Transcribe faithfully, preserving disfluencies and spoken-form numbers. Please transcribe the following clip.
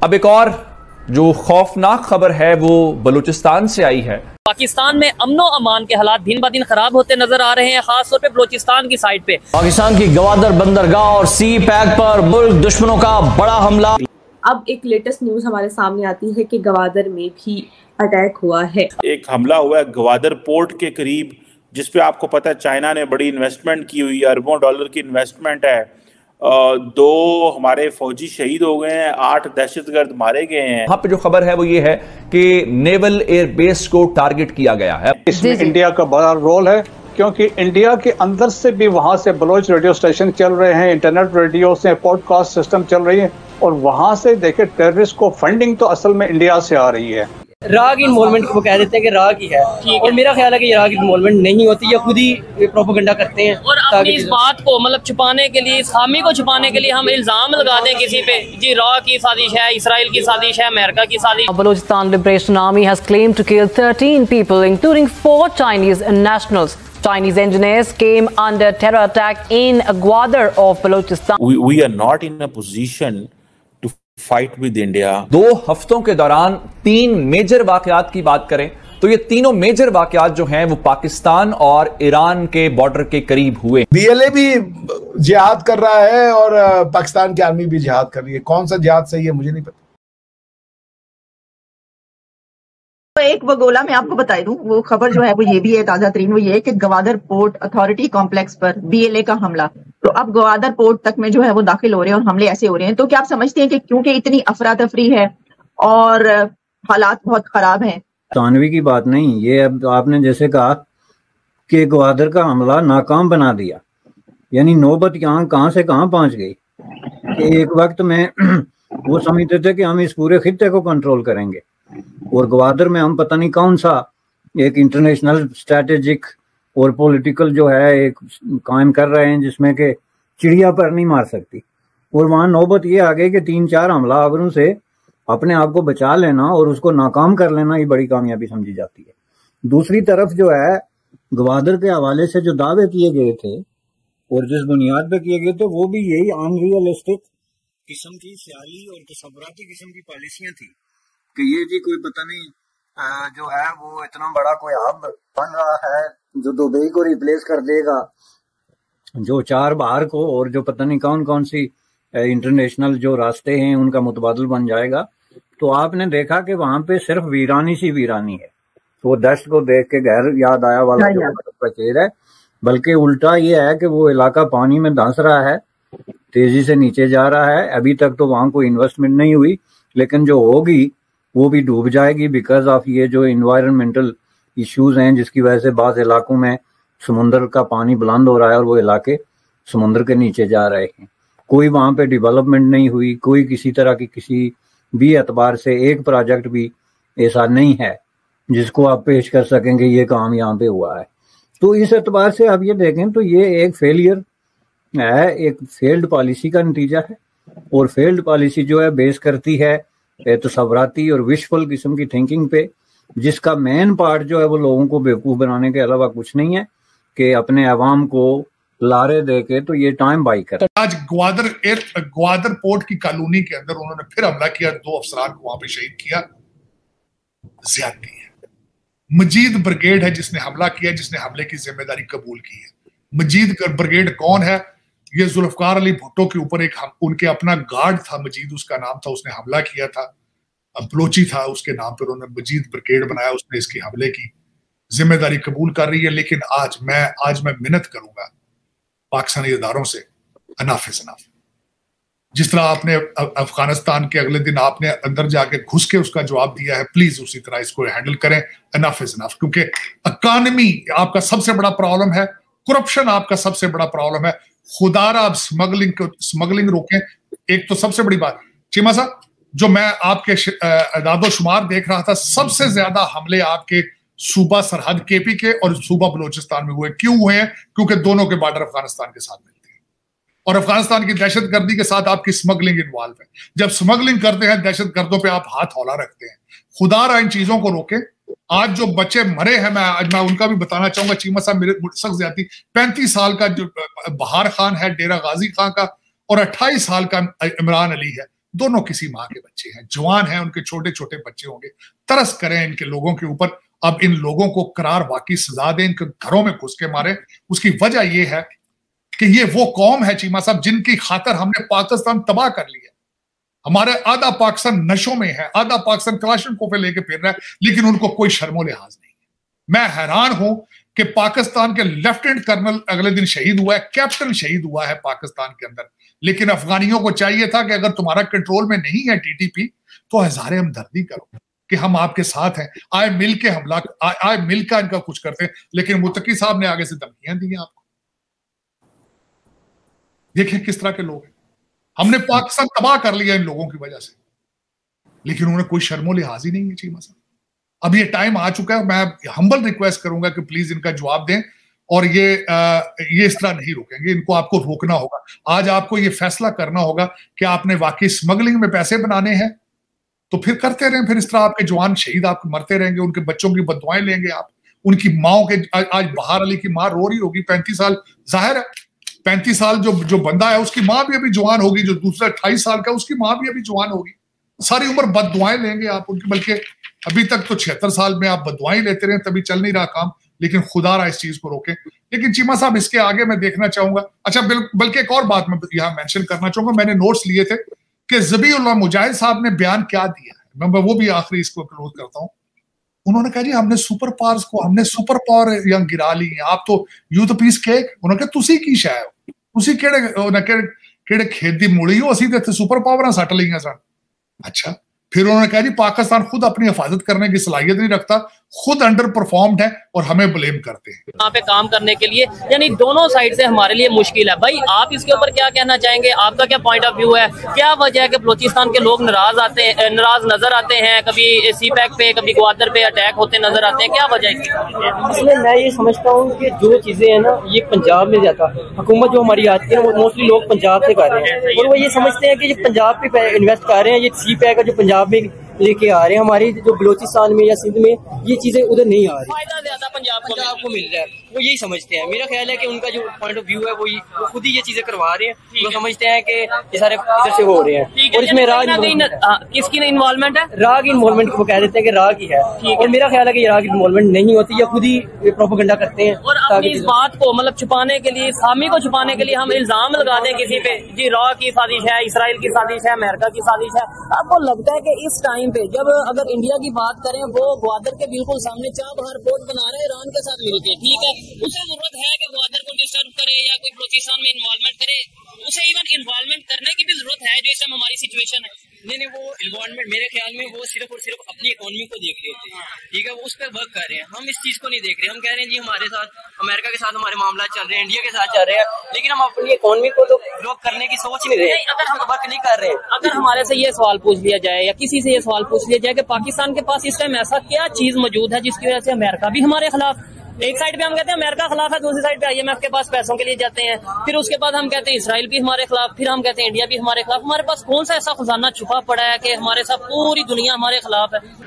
अब एक और जो खौफनाक खबर है वो बलूचिस्तान से आई है। पाकिस्तान में अमनो अमान के हालात दिन ब दिन खराब होते नजर आ रहे हैं, खासतौर पे बलूचिस्तान की साइड पे। पाकिस्तान की गवादर बंदरगाह और सी पैक पर मुल्क दुश्मनों का बड़ा हमला। अब एक लेटेस्ट न्यूज हमारे सामने आती है कि गवादर में भी अटैक हुआ है। एक हमला हुआ है गवादर पोर्ट के करीब, जिसपे आपको पता है चाइना ने बड़ी इन्वेस्टमेंट की हुई है, अरबों डॉलर की इन्वेस्टमेंट है। दो हमारे फौजी शहीद हो गए हैं, आठ दहशतगर्द मारे गए हैं। यहाँ पे जो खबर है वो ये है कि नेवल एयर बेस को टारगेट किया गया है। इसमें इंडिया का बड़ा रोल है, क्योंकि इंडिया के अंदर से भी वहां से बलोच रेडियो स्टेशन चल रहे हैं, इंटरनेट रेडियो से पॉडकास्ट सिस्टम चल रही है, और वहां से देखे टेररिस्ट को फंडिंग तो असल में इंडिया से आ रही है। राह की इन्वॉल्वमेंट को कह देते हैं कि राह की है, और मेरा ख्याल है कि राह की इन्वॉल्वमेंट नहीं होती, या खुद ही प्रोपेगेंडा करते हैं। और अपनी इस बात को मतलब छुपाने के लिए, इस खामी को छुपाने के लिए हम इल्जाम लगा दें किसी पे, जी राह की साजिश है, इसराइल की साजिश है, अमेरिका की साजिश। Balochistan Liberation Army has claimed to kill thirteen people, including four Chinese nationals. Chinese engineers came under terror attack in Gwadar of Balochistan. We, we are not in a position to fight with India. दो हफ्तों के दौरान तीन major वाकयात की बात करें तो ये तीनों मेजर वाकयात जो हैं वो पाकिस्तान और ईरान के बॉर्डर के करीब हुए। बीएलए भी जिहाद कर रहा है और पाकिस्तान की आर्मी भी जिहाद कर रही है। कौन सा जिहाद सही है मुझे नहीं पता। तो एक बगोला मैं आपको बता दूं, वो खबर जो है वो ये भी है ताजा तरीन, वो ये है कि गवादर पोर्ट अथॉरिटी कॉम्प्लेक्स पर बीएलए का हमला। तो अब गवादर पोर्ट तक में जो है वो दाखिल हो रहे हैं और हमले ऐसे हो रहे हैं। तो क्या आप समझते हैं कि क्योंकि इतनी अफरा तफरी है और हालात बहुत खराब हैं? तानवी की बात नहीं, ये अब आपने जैसे कहा कि गवादर का हमला नाकाम बना दिया, यानी नौबत यहाँ कहाँ से कहाँ पहुंच गई कि एक वक्त में वो समझते थे कि हम इस पूरे खित्ते को कंट्रोल करेंगे, और गवादर में हम पता नहीं कौन सा एक इंटरनेशनल स्ट्रैटेजिक और पॉलिटिकल जो है एक कायम कर रहे हैं, जिसमें कि चिड़िया पर नहीं मार सकती। और वहाँ नौबत ये आ गई कि तीन चार हमलावरों से अपने आप को बचा लेना और उसको नाकाम कर लेना, ये बड़ी कामयाबी समझी जाती है। दूसरी तरफ जो है गवादर के हवाले से जो दावे किए गए थे और जिस बुनियाद पे किए गए थे, वो भी यही अनरियलिस्टिक किस्म की सियाली और तसव्वुराती किस्म की पॉलिसियां थी कि ये जी कोई पता नहीं जो है वो इतना बड़ा कोई हब बन रहा है जो दुबई को रिप्लेस कर देगा, जो चार बाहर को, और जो पता नहीं कौन कौन सी इंटरनेशनल जो रास्ते हैं उनका मुतबादल बन जाएगा। तो आपने देखा कि वहां पे सिर्फ वीरानी सी वीरानी है। तो वो दश्त को देख के घर याद आया वाला जो पचेर है, बल्कि उल्टा ये है कि वो इलाका पानी में धंस रहा है, तेजी से नीचे जा रहा है। अभी तक तो वहां कोई इन्वेस्टमेंट नहीं हुई, लेकिन जो होगी वो भी डूब जाएगी बिकॉज ऑफ ये जो इन्वायरमेंटल इश्यूज हैं, जिसकी वजह से बाज़ इलाकों में समुंदर का पानी बुलंद हो रहा है और वो इलाके समुंदर के नीचे जा रहे हैं। कोई वहां पे डेवलपमेंट नहीं हुई, कोई किसी तरह की किसी भी एतबार से एक प्रोजेक्ट भी ऐसा नहीं है जिसको आप पेश कर सकेंगे ये काम यहाँ पे हुआ है। तो इस एतबार से आप ये देखें तो ये एक फेलियर है, एक फेल्ड पॉलिसी का नतीजा है। और फेल्ड पॉलिसी जो है बेस करती है तसव्वुराती और विशफुल किस्म की थिंकिंग पे, जिसका मेन पार्ट जो है वो लोगों को बेवकूफ बनाने के अलावा कुछ नहीं है कि अपने अवाम को लारे दे के तो ये टाइम बाई कर। आज ग्वादर एयर ग्वादर पोर्ट की कॉलोनी के अंदर उन्होंने फिर हमला किया, दो अफसरान को वहां पे शहीद किया। ज्यादती है। मजीद ब्रिगेड है जिसने हमला किया, जिसने हमले की जिम्मेदारी कबूल की है। मजीद ब्रिगेड कौन है? ये जुल्फकार अली भुट्टो के ऊपर एक हम, उनके अपना गार्ड था मजीद, उसका नाम था, उसने हमला किया था, बलोची था उसके नाम पर, उन्होंने मजीद ब्रिगेड बनाया, उसने इसकी हमले की जिम्मेदारी कबूल कर रही है। लेकिन आज मैं आज मैं मिन्नत करूंगा पाकिस्तानी इदारों से, अनफ इज अनफ। जिस तरह आपने अफगानिस्तान के अगले दिन आपने अंदर जाके घुस के उसका जवाब दिया है, प्लीज उसी तरह इसको हैंडल करें। अनफ इज अनफ, क्योंकि इकॉनमी आपका सबसे बड़ा प्रॉब्लम है, करप्शन आपका सबसे बड़ा प्रॉब्लम है। खुदारा आप स्मगलिंग को स्मगलिंग रोकें। एक तो सबसे बड़ी बात चीमा साहब, जो मैं आपके अदादो शुमार देख रहा था, सबसे ज्यादा हमले आपके सूबा सरहद केपी के और सूबा बलूचिस्तान में हुए। क्यों हुए हैं? क्योंकि दोनों के बॉर्डर अफगानिस्तान के साथ मिलते हैं और अफगानिस्तान की दहशतगर्दी के साथ आपकी स्मगलिंग इन्वॉल्व है। जब स्मगलिंग करते हैं दहशतगर्दों पे आप हाथ हौला रखते हैं। खुदारा इन चीजों को रोके। आज जो बच्चे मरे हैं, मैं आज मैं उनका भी बताना चाहूंगा। चीमा साहब मेरे सख्त ज्यादा पैंतीस साल का जो बहार खान है डेरा गाजी खान का, और अट्ठाईस साल का इमरान अली है, दोनों किसी माँ के बच्चे हैं, जवान हैं, उनके छोटे छोटे बच्चे होंगे। तरस करें इनके लोगों के ऊपर, अब इन लोगों को करार वाकई सजा दें, इनके घरों में घुस के मारे। उसकी वजह यह है कि ये वो कौम है चीमा साहब जिनकी खातर हमने पाकिस्तान तबाह कर लिया। हमारे आधा पाकिस्तान नशों में है, आधा पाकिस्तान कलाशनकोव पे लेके फिर रहा है, लेकिन उनको कोई शर्मो लिहाज नहीं है। मैं हैरान हूं कि पाकिस्तान के लेफ्टिनेंट कर्नल अगले दिन शहीद हुआ है, कैप्टन शहीद हुआ है पाकिस्तान के अंदर, लेकिन अफगानियों को चाहिए था कि अगर तुम्हारा कंट्रोल में नहीं है टीटीपी तो हजारे हमदर्दी करो कि हम आपके साथ हैं, आए मिल के हमला, आए मिल कर इनका कुछ करते हैं। लेकिन मुत्तकी साहब ने आगे से धमकियां दी हैं आपको। देखिए किस तरह के लोग हैं। हमने पाकिस्तान तबाह कर लिया इन लोगों की वजह से, लेकिन उन्हें कोई शर्मो लिहाज ही नहीं है चीमा साहब। अब ये टाइम आ चुका है, मैं हम्बल रिक्वेस्ट करूंगा कि प्लीज इनका जवाब दें, और ये आ, ये इस तरह नहीं रोकेंगे, इनको आपको रोकना होगा। आज आपको ये फैसला करना होगा कि आपने वाकई स्मगलिंग में पैसे बनाने हैं तो फिर करते रहें, फिर इस तरह आपके जवान शहीद आपके मरते रहेंगे, उनके बच्चों की बददुआएं लेंगे आप, उनकी माओ के। आज बहार अली की माँ रो रही होगी, पैंतीस साल, जाहिर है पैंतीस साल जो जो बंदा है उसकी माँ भी अभी जवान होगी, जो दूसरा अट्ठाईस साल का उसकी माँ भी अभी जवान होगी। सारी उम्र बददुआएं लेंगे आप उनकी, बल्कि अभी तक तो छिहत्तर साल में आप बददुआएं लेते रहे, तभी चल नहीं रहा काम। लेकिन खुदा रहा इस चीज को रोके। लेकिन चीमा साहब इसके आगे मैं देखना चाहूंगा, अच्छा बल्कि एक और बात मैं यहाँ मेंशन करना चाहूंगा, मैंने नोट्स लिए थे कि ज़बीउल्लाह मुजाहिद साहब ने बयान क्या दिया है, मैं वो भी आखिरी इसको क्लोज करता हूँ। उन्होंने कहा जी हमने सुपर पावर्स को, हमने सुपर पावर यहाँ गिरा ली है, आप तो यूथ पीस केक। उन्होंने कहा तुसी की शै हो, तुसी केड़े केड़े खेत दी मूली हो, असी तो सुपर पावर सट ली सन। अच्छा, फिर उन्होंने कहा जी पाकिस्तान खुद अपनी हिफाजत करने की सलाहियत नहीं रखता, खुद अंडर परफॉर्म्ड है और हमें ब्लेम करते हैं यहाँ पे काम करने के लिए। यानी दोनों साइड से हमारे लिए मुश्किल है। भाई आप इसके ऊपर क्या कहना चाहेंगे, आपका क्या पॉइंट ऑफ व्यू है? क्या वजह है कि बलूचिस्तान के लोग नाराज आते हैं, नाराज नजर आते हैं, कभी सी पैक पे कभी ग्वादर पे अटैक होते नजर आते हैं, क्या वजह है? इसलिए मैं ये समझता हूँ कि जो चीजें हैं ना ये पंजाब में जाता है, हुकूमत जो हमारी आती है वो मोस्टली लोग पंजाब से कर रहे हैं, और वो ये समझते हैं कि ये पंजाब पे इन्वेस्ट कर रहे हैं, ये सी पैक जो पंजाब में लेके आ रहे हैं, हमारी जो बलोचिस्तान में या सिंध में ये चीजें उधर नहीं आ रही, फायदा ज्यादा पंजाब को पंजाब को मिल रहा है। वो यही समझते हैं। मेरा ख्याल है कि उनका जो पॉइंट ऑफ व्यू है वो, वो खुद ही ये चीजें करवा रहे हैं, वो समझते हैं कि ये सारे इधर से हो रहे हैं। और इसमें राग किसकी इन्वॉल्वमेंट है, राग इन्वॉल्वमेंट वो कह देते हैं कि राग ही है, और मेरा ख्याल है कि राग इन्वॉल्वमेंट नहीं होती, या खुद ही प्रोपेगेंडा करते हैं। और अपनी इस बात को मतलब छुपाने के लिए, खामी को छुपाने के लिए हम इल्जाम लगा दें किसी पे, जी राग की साजिश है, इसराइल की साजिश है, अमेरिका की साजिश है। आपको लगता है कि इस टाइम पे जब अगर इंडिया की बात करें, वो ग्वादर के बिल्कुल सामने चाबहार पोर्ट बना रहे हैं ईरान के साथ मिलकर, ठीक है, उसे जरूरत है कि ग्वादर को डिस्टर्ब करे या कोई बलूचिस्तान में इन्वॉल्वमेंट करे? उसे इवन इन्वॉल्वमेंट करने की भी जरूरत है जो इस समय हमारी सिचुएशन है। नहीं नहीं, वो इन्वॉल्वमेंट मेरे ख्याल में वो सिर्फ और सिर्फ अपनी इकोनॉमी को देख रहे थे, ठीक है, वो उस पर वर्क कर रहे हैं। हम इस चीज को नहीं देख रहे। हम कह रहे हैं जी हमारे साथ अमेरिका के साथ हमारे मामला चल रहे हैं, इंडिया के साथ चल रहे हैं, लेकिन हम अपनी इकोनॉमी को तो ग्रो करने की सोच नहीं रहे, अगर हम वर्क नहीं कर रहे हैं। अगर हमारे से ये सवाल पूछ लिया जाए या किसी से ये सवाल पूछ लिया जाए कि पाकिस्तान के पास इस टाइम ऐसा क्या चीज मौजूद है जिसकी वजह से अमेरिका भी हमारे खिलाफ, एक साइड पे हम कहते हैं अमेरिका खिलाफ है, दूसरी साइड पे आईएमएफ के पास पैसों के लिए जाते हैं, फिर उसके बाद हम कहते हैं इसराइल भी हमारे खिलाफ, फिर हम कहते हैं इंडिया भी हमारे खिलाफ। हमारे पास कौन सा ऐसा खजाना छुपा पड़ा है कि हमारे साथ पूरी दुनिया हमारे खिलाफ है?